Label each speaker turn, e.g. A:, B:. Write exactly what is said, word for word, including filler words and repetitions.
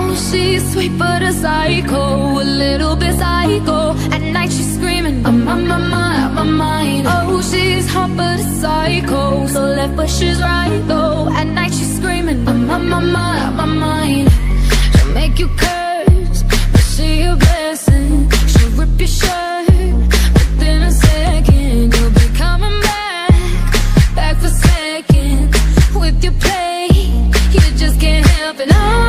A: she's sweet but a psycho, a little bit psycho. At night she's screaming, I'm on my mind, on my mind. Oh, she's hot but a psycho, so left but she's right though. At night she's screaming, I'm on my mind, on my mind. She'll make you curse, but she a blessing. She'll rip your shirt within a second. You'll be coming back, back for seconds. With your play, you just can't help it. Oh,